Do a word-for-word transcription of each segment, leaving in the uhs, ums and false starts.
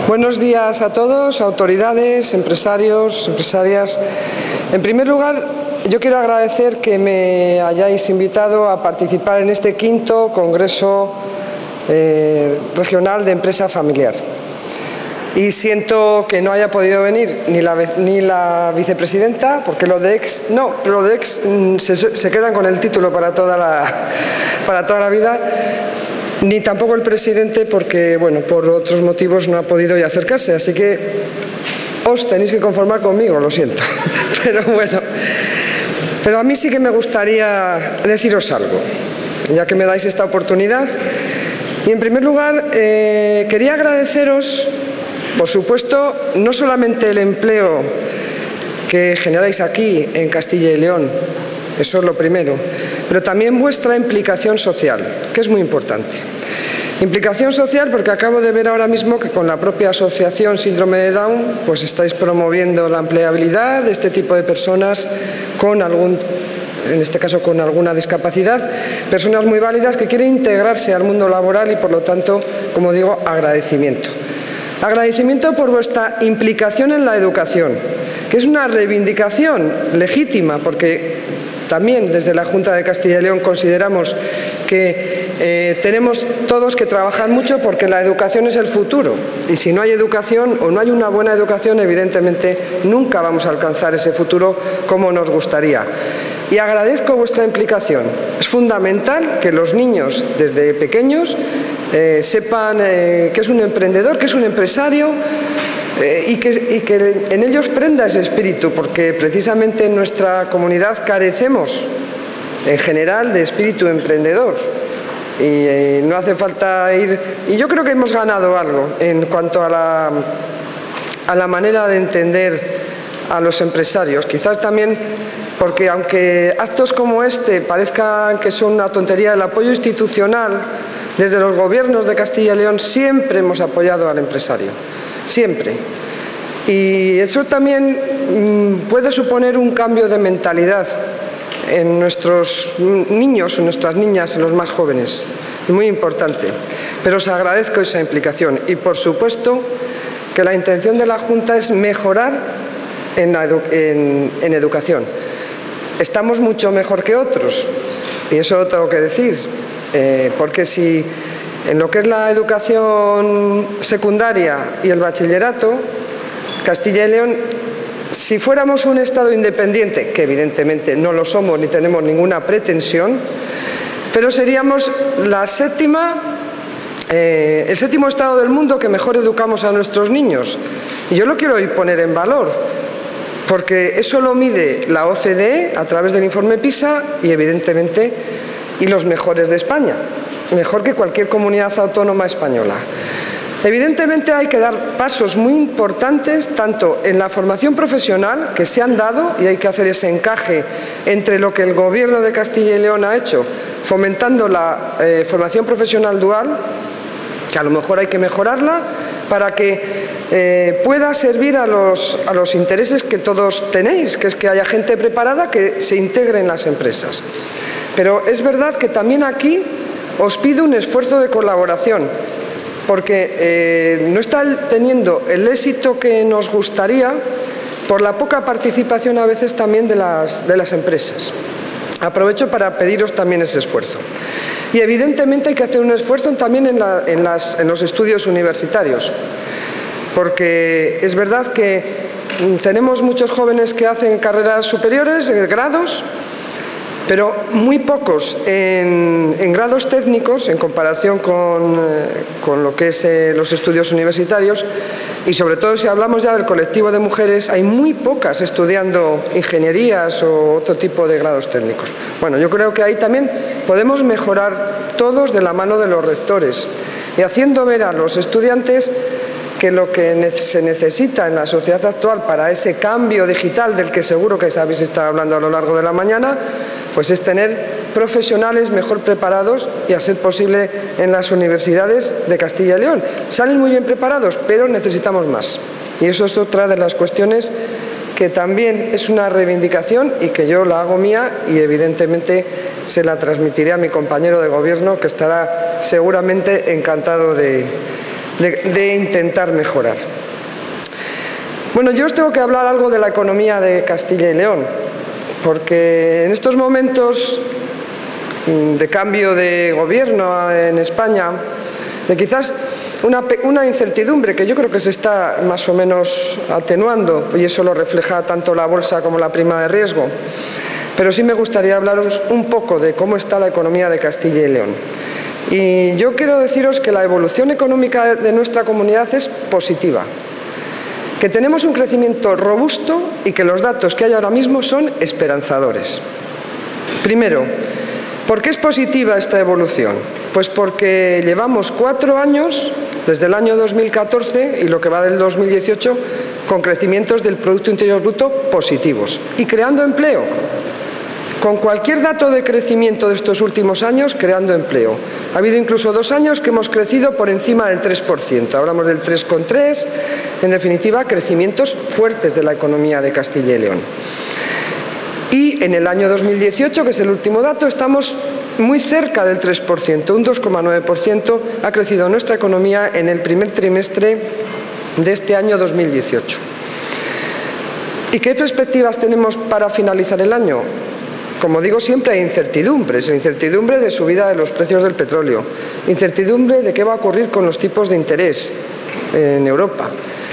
Buenos días a todos, autoridades, empresarios, empresarias. En primer lugar, yo quiero agradecer que me hayáis invitado a participar en este quinto Congreso eh, Regional de Empresa Familiar. Y siento que no haya podido venir ni la, ni la vicepresidenta, porque lo de ex, no, pero lo de ex se, se quedan con el título para toda la, para toda la vida. Ni tampoco el presidente, porque, bueno, por otros motivos no ha podido ya acercarse. Así que os tenéis que conformar conmigo, lo siento. Pero bueno, pero a mí sí que me gustaría deciros algo, ya que me dais esta oportunidad. Y en primer lugar, eh, quería agradeceros, por supuesto, no solamente el empleo que generáis aquí en Castilla y León, eso es lo primero, pero también vuestra implicación social, que es muy importante. Implicación social porque acabo de ver ahora mismo que con la propia asociación Síndrome de Down pues estáis promoviendo la empleabilidad de este tipo de personas con algún, en este caso con alguna discapacidad, personas muy válidas que quieren integrarse al mundo laboral y por lo tanto, como digo, agradecimiento. Agradecimiento por vuestra implicación en la educación, que es una reivindicación legítima porque también desde la Junta de Castilla y León consideramos que eh, tenemos todos que trabajar mucho porque la educación es el futuro y si no hay educación o no hay una buena educación, evidentemente nunca vamos a alcanzar ese futuro como nos gustaría. Y agradezco vuestra implicación. Es fundamental que los niños desde pequeños eh, sepan eh, que es un emprendedor, que es un empresario, Eh, y, que, y que en ellos prenda ese espíritu, porque precisamente en nuestra comunidad carecemos en general de espíritu emprendedor y eh, no hace falta ir, y yo creo que hemos ganado algo en cuanto a la, a la manera de entender a los empresarios, quizás también porque aunque actos como este parezcan que son una tontería, el apoyo institucional desde los gobiernos de Castilla y León siempre hemos apoyado al empresario. Siempre. Y eso también mmm, puede suponer un cambio de mentalidad en nuestros niños, en nuestras niñas, en los más jóvenes. Muy importante. Pero os agradezco esa implicación. Y por supuesto que la intención de la Junta es mejorar en, la edu en, en educación. Estamos mucho mejor que otros. Y eso lo tengo que decir. Eh, porque si en lo que es la educación secundaria y el bachillerato, Castilla y León, si fuéramos un Estado independiente, que evidentemente no lo somos ni tenemos ninguna pretensión, pero seríamos la séptima, eh, el séptimo Estado del mundo que mejor educamos a nuestros niños. Y yo lo quiero hoy poner en valor, porque eso lo mide la O C D E a través del informe PISA y evidentemente y los mejores de España. Mejor que cualquier comunidad autónoma española. Evidentemente hay que dar pasos muy importantes tanto en la formación profesional que se han dado y hay que hacer ese encaje entre lo que el Gobierno de Castilla y León ha hecho fomentando la eh, formación profesional dual, que a lo mejor hay que mejorarla para que eh, pueda servir a los, a los intereses que todos tenéis, que es que haya gente preparada que se integre en las empresas. Pero es verdad que también aquí os pido un esfuerzo de colaboración, porque eh, no está teniendo el éxito que nos gustaría por la poca participación a veces también de las, de las empresas. Aprovecho para pediros también ese esfuerzo. Y evidentemente hay que hacer un esfuerzo también en, la, en, las, en los estudios universitarios, porque es verdad que tenemos muchos jóvenes que hacen carreras superiores, grados, pero muy pocos en, en grados técnicos en comparación con, con lo que es eh, los estudios universitarios y sobre todo si hablamos ya del colectivo de mujeres hay muy pocas estudiando ingenierías o otro tipo de grados técnicos. Bueno, yo creo que ahí también podemos mejorar todos de la mano de los rectores y haciendo ver a los estudiantes que lo que se necesita en la sociedad actual para ese cambio digital del que seguro que habéis estado hablando a lo largo de la mañana, pues es tener profesionales mejor preparados y a ser posible en las universidades de Castilla y León. Salen muy bien preparados, pero necesitamos más. Y eso es otra de las cuestiones que también es una reivindicación y que yo la hago mía y evidentemente se la transmitiré a mi compañero de gobierno que estará seguramente encantado de de, de intentar mejorar. Bueno, yo os tengo que hablar algo de la economía de Castilla y León, porque en estos momentos de cambio de gobierno en España, de quizás una, una incertidumbre que yo creo que se está más o menos atenuando, y eso lo refleja tanto la bolsa como la prima de riesgo, pero sí me gustaría hablaros un poco de cómo está la economía de Castilla y León. Y yo quiero deciros que la evolución económica de nuestra comunidad es positiva, que tenemos un crecimiento robusto y que los datos que hay ahora mismo son esperanzadores. Primero, ¿por qué es positiva esta evolución? Pues porque llevamos cuatro años, desde el año dos mil catorce y lo que va del dos mil dieciocho, con crecimientos del Producto Interior Bruto positivos y creando empleo. Con cualquier dato de crecimiento de estos últimos años, creando empleo. Ha habido incluso dos años que hemos crecido por encima del tres por ciento. Hablamos del tres coma tres, en definitiva, crecimientos fuertes de la economía de Castilla y León. Y en el año dos mil dieciocho, que es el último dato, estamos muy cerca del tres por ciento, un dos coma nueve por ciento ha crecido nuestra economía en el primer trimestre de este año dos mil dieciocho. ¿Y qué perspectivas tenemos para finalizar el año? Como digo, siempre hay incertidumbres, incertidumbre de subida de los precios del petróleo, incertidumbre de qué va a ocurrir con los tipos de interés en Europa.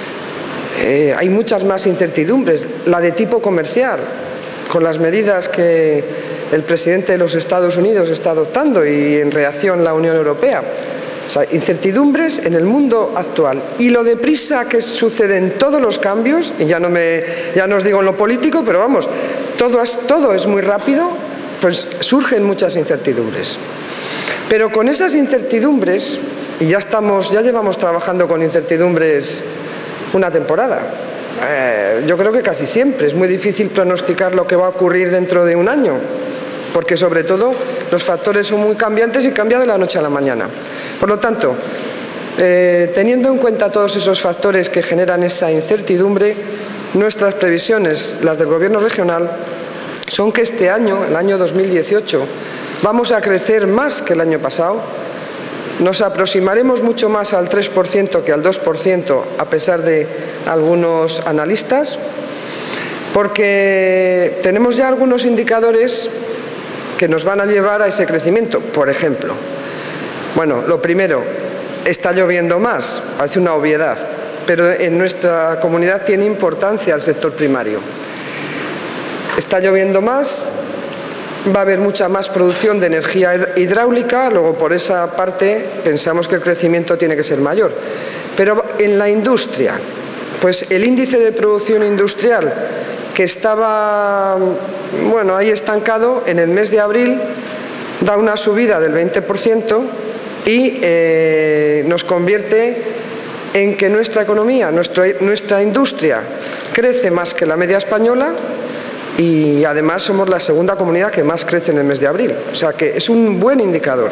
Eh, hay muchas más incertidumbres, la de tipo comercial, con las medidas que el presidente de los Estados Unidos está adoptando y en reacción la Unión Europea. O sea, incertidumbres en el mundo actual. Y lo deprisa que suceden todos los cambios, y ya no, me, ya no os digo en lo político, pero vamos, todo es, todo es muy rápido, pues surgen muchas incertidumbres. Pero con esas incertidumbres, y ya, estamos, ya llevamos trabajando con incertidumbres una temporada, eh, yo creo que casi siempre, es muy difícil pronosticar lo que va a ocurrir dentro de un año, porque sobre todo los factores son muy cambiantes y cambian de la noche a la mañana. Por lo tanto, eh, teniendo en cuenta todos esos factores que generan esa incertidumbre, nuestras previsiones, las del Gobierno regional, son que este año, el año dos mil dieciocho, vamos a crecer más que el año pasado, nos aproximaremos mucho más al tres por ciento que al dos por ciento, a pesar de algunos analistas, porque tenemos ya algunos indicadores que nos van a llevar a ese crecimiento. Por ejemplo, bueno, lo primero, está lloviendo más, parece una obviedad, pero en nuestra comunidad tiene importancia el sector primario. Está lloviendo más, va a haber mucha más producción de energía hidráulica, luego por esa parte pensamos que el crecimiento tiene que ser mayor. Pero en la industria, pues el índice de producción industrial, que estaba, bueno, ahí estancado, en el mes de abril da una subida del veinte por ciento y eh, nos convierte en que nuestra economía, nuestra, nuestra industria crece más que la media española y además somos la segunda comunidad que más crece en el mes de abril. O sea que es un buen indicador.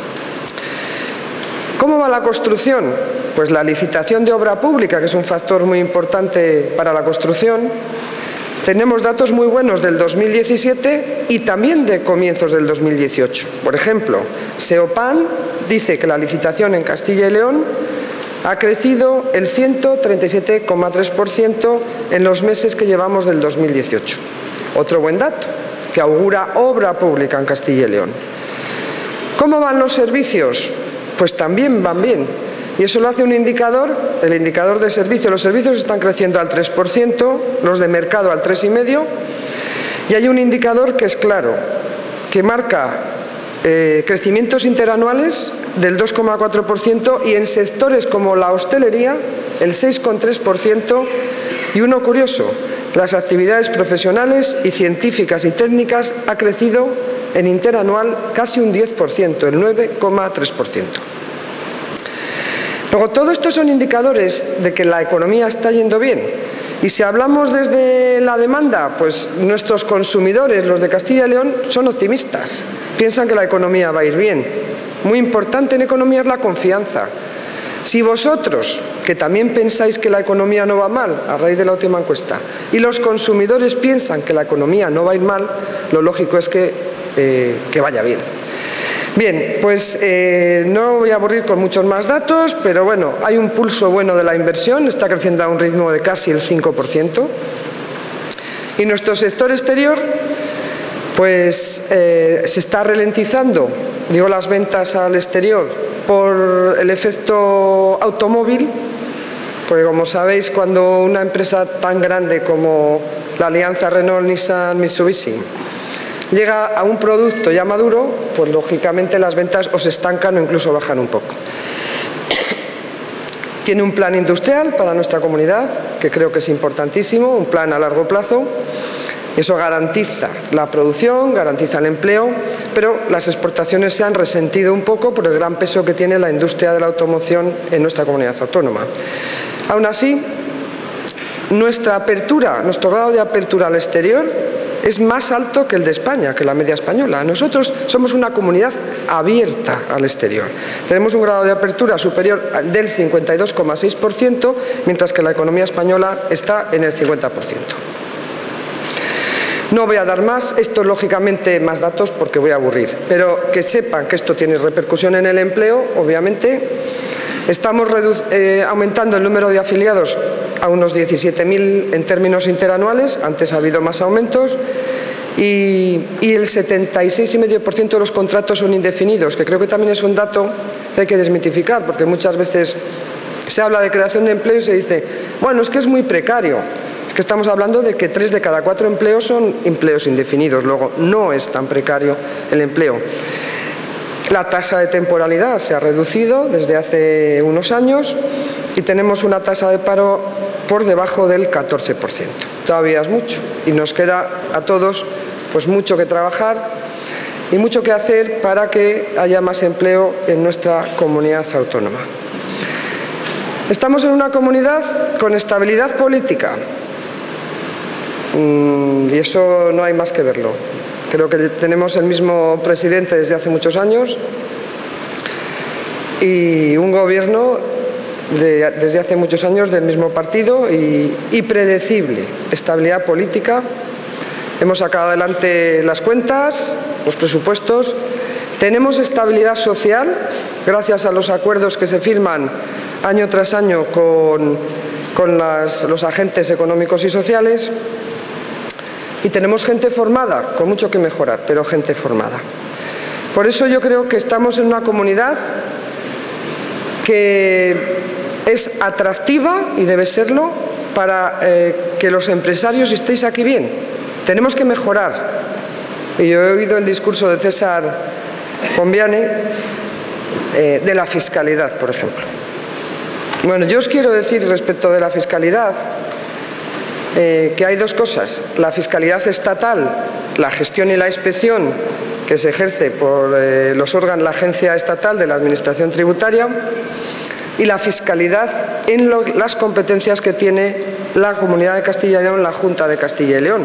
¿Cómo va la construcción? Pues la licitación de obra pública, que es un factor muy importante para la construcción. Tenemos datos muy buenos del dos mil diecisiete y también de comienzos del dos mil dieciocho. Por ejemplo, Seopan dice que la licitación en Castilla y León ha crecido el ciento treinta y siete coma tres por ciento en los meses que llevamos del dos mil dieciocho. Otro buen dato, que augura obra pública en Castilla y León. ¿Cómo van los servicios? Pues también van bien. Y eso lo hace un indicador, el indicador de servicios. Los servicios están creciendo al tres por ciento, los de mercado al tres coma cinco por ciento. Y hay un indicador que es claro, que marca eh, crecimientos interanuales del dos coma cuatro por ciento y en sectores como la hostelería el seis coma tres por ciento. Y uno curioso, las actividades profesionales y científicas y técnicas ha crecido en interanual casi un diez por ciento, el nueve coma tres por ciento. Luego, todo esto son indicadores de que la economía está yendo bien. Y si hablamos desde la demanda, pues nuestros consumidores, los de Castilla y León, son optimistas. Piensan que la economía va a ir bien. Muy importante en economía es la confianza. Si vosotros, que también pensáis que la economía no va mal, a raíz de la última encuesta, y los consumidores piensan que la economía no va a ir mal, lo lógico es que, eh, que vaya bien. Bien, pues eh, no voy a aburrir con muchos más datos, pero bueno, hay un pulso bueno de la inversión, está creciendo a un ritmo de casi el cinco por ciento. Y nuestro sector exterior, pues eh, se está ralentizando, digo, las ventas al exterior por el efecto automóvil, porque como sabéis, cuando una empresa tan grande como la alianza Renault-Nissan-Mitsubishi llega a un producto ya maduro, pues lógicamente las ventas o se estancan o incluso bajan un poco. Tiene un plan industrial para nuestra comunidad, que creo que es importantísimo, un plan a largo plazo. Eso garantiza la producción, garantiza el empleo, pero las exportaciones se han resentido un poco por el gran peso que tiene la industria de la automoción en nuestra comunidad autónoma. Aún así, nuestra apertura, nuestro grado de apertura al exterior es más alto que el de España, que la media española. Nosotros somos una comunidad abierta al exterior. Tenemos un grado de apertura superior del cincuenta y dos coma seis por ciento, mientras que la economía española está en el cincuenta por ciento. No voy a dar más, esto lógicamente más datos porque voy a aburrir, pero que sepan que esto tiene repercusión en el empleo, obviamente. Estamos eh, aumentando el número de afiliados a unos diecisiete mil en términos interanuales, antes ha habido más aumentos, y, y el setenta y seis coma cinco por ciento de los contratos son indefinidos, que creo que también es un dato que hay que desmitificar, porque muchas veces se habla de creación de empleo y se dice, bueno, es que es muy precario. Es que estamos hablando de que tres de cada cuatro empleos son empleos indefinidos, luego no es tan precario el empleo. La tasa de temporalidad se ha reducido desde hace unos años y tenemos una tasa de paro por debajo del catorce por ciento. Todavía es mucho y nos queda a todos pues mucho que trabajar y mucho que hacer para que haya más empleo en nuestra comunidad autónoma. Estamos en una comunidad con estabilidad política y eso no hay más que verlo. Creo que tenemos el mismo presidente desde hace muchos años y un gobierno de, desde hace muchos años del mismo partido y, y predecible. Estabilidad política. Hemos sacado adelante las cuentas, los presupuestos. Tenemos estabilidad social gracias a los acuerdos que se firman año tras año con, con las, los agentes económicos y sociales. Y tenemos gente formada, con mucho que mejorar, pero gente formada. Por eso yo creo que estamos en una comunidad que es atractiva y debe serlo para eh, que los empresarios estéis aquí bien. Tenemos que mejorar. Y yo he oído el discurso de César Pombiane eh, de la fiscalidad, por ejemplo. Bueno, yo os quiero decir respecto de la fiscalidad Eh, que hay dos cosas, la fiscalidad estatal, la gestión y la inspección que se ejerce por eh, los órganos, la agencia estatal de la administración tributaria, y la fiscalidad en lo, las competencias que tiene la Comunidad de Castilla y León, la Junta de Castilla y León.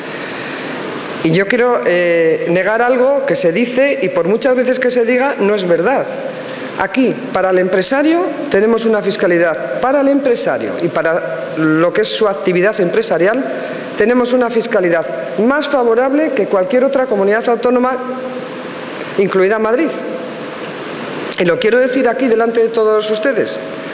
Y yo quiero eh, negar algo que se dice y por muchas veces que se diga no es verdad. Aquí, para el empresario, tenemos una fiscalidad. Para el empresario y para lo que es su actividad empresarial, tenemos una fiscalidad más favorable que cualquier otra comunidad autónoma, incluida Madrid. Y lo quiero decir aquí delante de todos ustedes.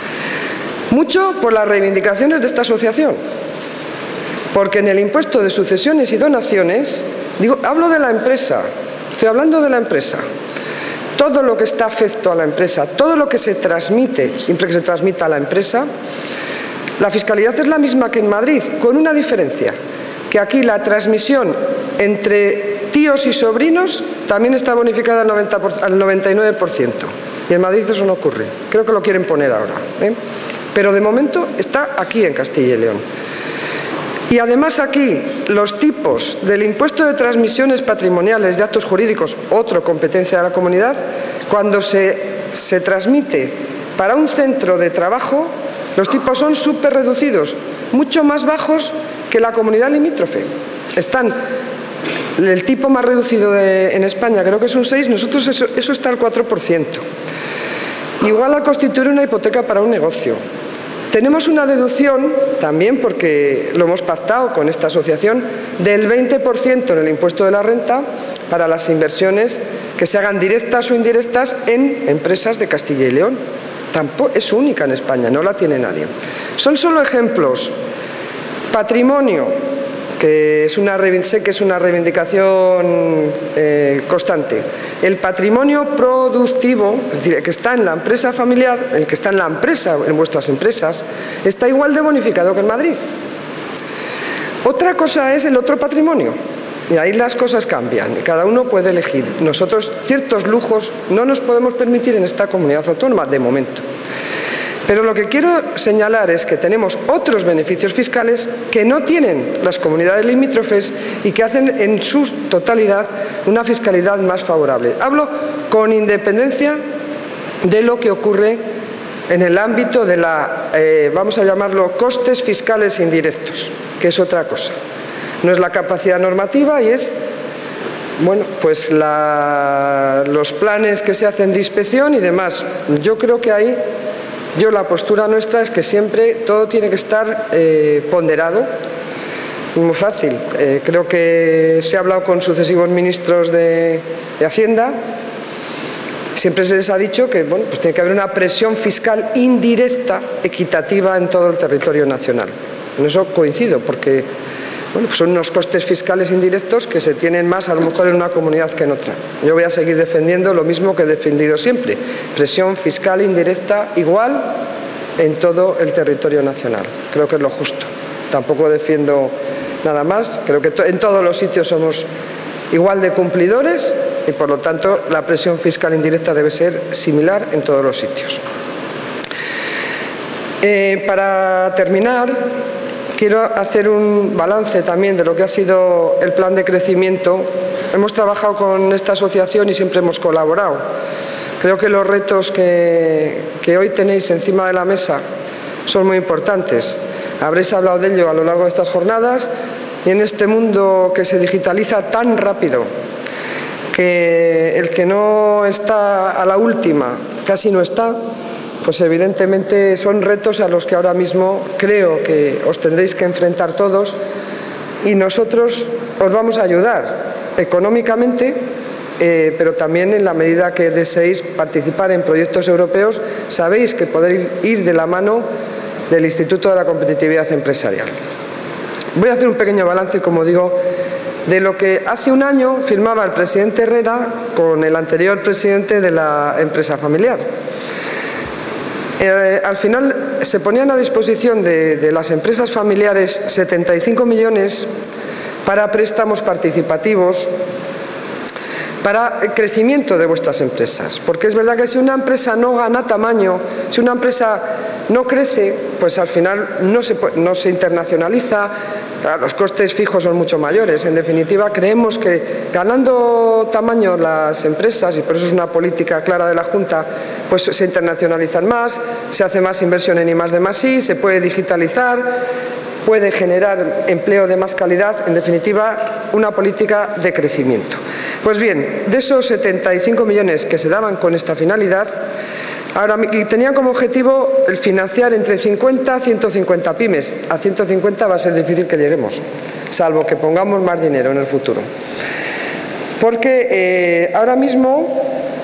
Mucho por las reivindicaciones de esta asociación. Porque en el impuesto de sucesiones y donaciones, digo, hablo de la empresa, estoy hablando de la empresa. Todo lo que está afecto a la empresa, todo lo que se transmite, siempre que se transmita a la empresa, la fiscalidad es la misma que en Madrid, con una diferencia, que aquí la transmisión entre tíos y sobrinos también está bonificada al, noventa por, al noventa y nueve por ciento. Y en Madrid eso no ocurre. Creo que lo quieren poner ahora, ¿eh? Pero de momento está aquí en Castilla y León. Y además aquí los tipos del impuesto de transmisiones patrimoniales de actos jurídicos, otra competencia de la comunidad, cuando se, se transmite para un centro de trabajo, los tipos son súper reducidos, mucho más bajos que la comunidad limítrofe. Están, el tipo más reducido de, en España creo que es un seis, nosotros eso, eso está al cuatro por ciento. Igual al constituir una hipoteca para un negocio. Tenemos una deducción, también porque lo hemos pactado con esta asociación, del veinte por ciento en el impuesto de la renta para las inversiones que se hagan directas o indirectas en empresas de Castilla y León. Tampoco, es única en España, no la tiene nadie. Son solo ejemplos. Patrimonio, que es una, sé que es una reivindicación eh, constante. El patrimonio productivo, es decir, el que está en la empresa familiar, el que está en la empresa, en vuestras empresas, está igual de bonificado que en Madrid. Otra cosa es el otro patrimonio. Y ahí las cosas cambian, y cada uno puede elegir. Nosotros ciertos lujos no nos podemos permitir en esta comunidad autónoma, de momento. Pero lo que quiero señalar es que tenemos otros beneficios fiscales que no tienen las comunidades limítrofes y que hacen en su totalidad una fiscalidad más favorable. Hablo con independencia de lo que ocurre en el ámbito de la, eh, vamos a llamarlo, costes fiscales indirectos, que es otra cosa. No es la capacidad normativa y es, bueno, pues la, los planes que se hacen de inspección y demás. Yo creo que ahí, yo la postura nuestra es que siempre todo tiene que estar eh, ponderado. Muy fácil. Eh, creo que se ha hablado con sucesivos ministros de, de Hacienda. Siempre se les ha dicho que, bueno, pues tiene que haber una presión fiscal indirecta, equitativa en todo el territorio nacional. En eso coincido, porque bueno, pues son unos costes fiscales indirectos que se tienen más a lo mejor en una comunidad que en otra. Yo voy a seguir defendiendo lo mismo que he defendido siempre. Presión fiscal indirecta igual en todo el territorio nacional. Creo que es lo justo. Tampoco defiendo nada más. Creo que en todos los sitios somos igual de cumplidores y por lo tanto la presión fiscal indirecta debe ser similar en todos los sitios. Eh, para terminar, quiero hacer un balance también de lo que ha sido el plan de crecimiento. Hemos trabajado con esta asociación y siempre hemos colaborado. Creo que los retos que, que hoy tenéis encima de la mesa son muy importantes. Habréis hablado de ello a lo largo de estas jornadas y en este mundo que se digitaliza tan rápido, que el que no está a la última casi no está, pues evidentemente son retos a los que ahora mismo creo que os tendréis que enfrentar todos y nosotros os vamos a ayudar económicamente, eh, pero también en la medida que deseéis participar en proyectos europeos, sabéis que podéis ir de la mano del Instituto de la Competitividad Empresarial. Voy a hacer un pequeño balance, como digo, de lo que hace un año firmaba el presidente Herrera con el anterior presidente de la empresa familiar. Eh, al final se ponían a disposición de, de las empresas familiares setenta y cinco millones para préstamos participativos, para el crecimiento de vuestras empresas. Porque es verdad que si una empresa no gana tamaño, si una empresa no crece, pues al final no se, no se internacionaliza, claro, los costes fijos son mucho mayores. En definitiva, creemos que ganando tamaño las empresas, y por eso es una política clara de la Junta, pues se internacionalizan más, se hace más inversión en I más D más I, se puede digitalizar, puede generar empleo de más calidad, en definitiva, una política de crecimiento. Pues bien, de esos setenta y cinco millones que se daban con esta finalidad, ahora tenían como objetivo el financiar entre cincuenta a ciento cincuenta pymes. A ciento cincuenta va a ser difícil que lleguemos, salvo que pongamos más dinero en el futuro. Porque eh, ahora mismo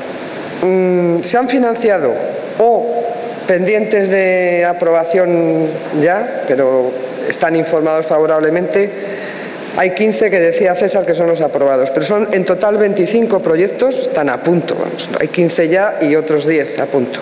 mmm, se han financiado o pendientes de aprobación ya, pero están informados favorablemente. Hay quince que decía César que son los aprobados, pero son en total veinticinco proyectos, están a punto, vamos, hay quince ya y otros diez a punto.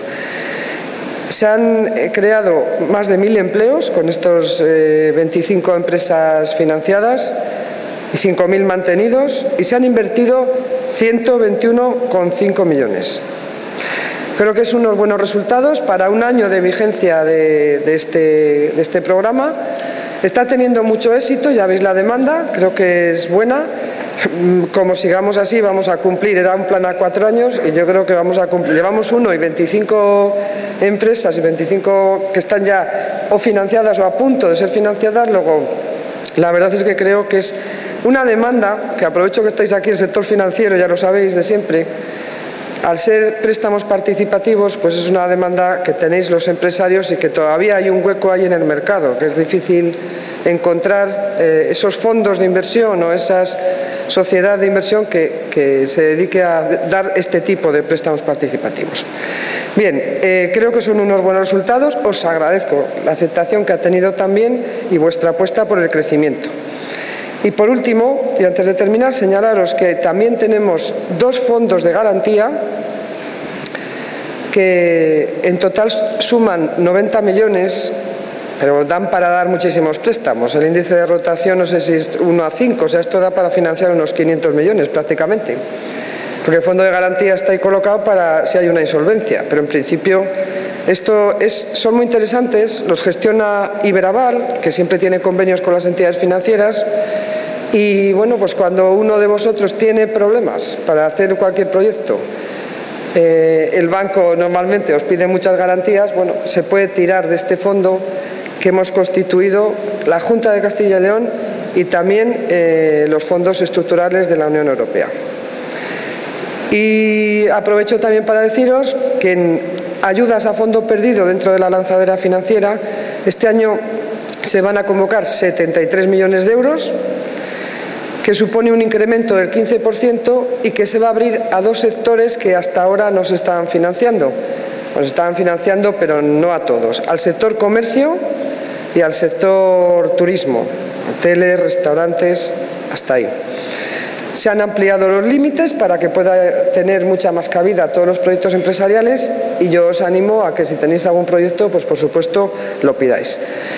Se han creado más de mil empleos con estos eh, veinticinco empresas financiadas y cinco mil mantenidos y se han invertido ciento veintiuno coma cinco millones. Creo que son unos buenos resultados para un año de vigencia de, de, este, de este programa. Está teniendo mucho éxito, ya veis la demanda, creo que es buena. Como sigamos así vamos a cumplir, era un plan a cuatro años y yo creo que vamos a cumplir. Llevamos uno y veinticinco empresas y veinticinco que están ya o financiadas o a punto de ser financiadas. Luego, la verdad es que creo que es una demanda, que aprovecho que estáis aquí, el sector financiero, ya lo sabéis de siempre. Al ser préstamos participativos, pues es una demanda que tenéis los empresarios y que todavía hay un hueco ahí en el mercado, que es difícil encontrar eh, esos fondos de inversión o esas sociedad de inversión que, que se dedique a dar este tipo de préstamos participativos. Bien, eh, creo que son unos buenos resultados. Os agradezco la aceptación que ha tenido también y vuestra apuesta por el crecimiento. Y por último, y antes de terminar, señalaros que también tenemos dos fondos de garantía que en total suman noventa millones, pero dan para dar muchísimos préstamos. El índice de rotación no sé si es uno a cinco, o sea, esto da para financiar unos quinientos millones prácticamente. Porque el fondo de garantía está ahí colocado para si hay una insolvencia, pero en principio esto es, son muy interesantes, los gestiona Iberaval, que siempre tiene convenios con las entidades financieras, y bueno, pues cuando uno de vosotros tiene problemas para hacer cualquier proyecto, eh, el banco normalmente os pide muchas garantías, bueno, se puede tirar de este fondo que hemos constituido la Junta de Castilla y León y también eh, los fondos estructurales de la Unión Europea. Y aprovecho también para deciros que en ayudas a fondo perdido dentro de la lanzadera financiera, este año se van a convocar setenta y tres millones de euros, que supone un incremento del quince por ciento y que se va a abrir a dos sectores que hasta ahora no se estaban financiando. Nos estaban financiando, pero no a todos. Al sector comercio y al sector turismo, hoteles, restaurantes, hasta ahí. Se han ampliado los límites para que pueda tener mucha más cabida todos los proyectos empresariales y yo os animo a que si tenéis algún proyecto, pues por supuesto lo pidáis.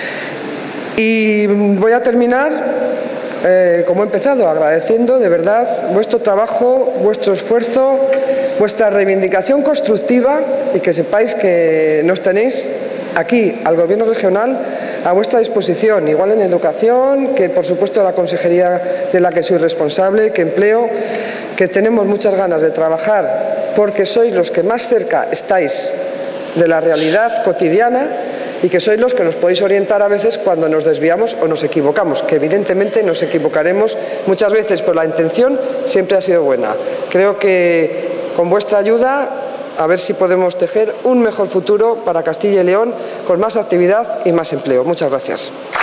Y voy a terminar, eh, como he empezado, agradeciendo de verdad vuestro trabajo, vuestro esfuerzo, vuestra reivindicación constructiva y que sepáis que nos tenéis aquí, al Gobierno regional, a vuestra disposición, igual en educación, que por supuesto la consejería de la que soy responsable, que empleo, que tenemos muchas ganas de trabajar porque sois los que más cerca estáis de la realidad cotidiana y que sois los que nos podéis orientar a veces cuando nos desviamos o nos equivocamos, que evidentemente nos equivocaremos muchas veces, pero la intención siempre ha sido buena. Creo que con vuestra ayuda a ver si podemos tejer un mejor futuro para Castilla y León con más actividad y más empleo. Muchas gracias.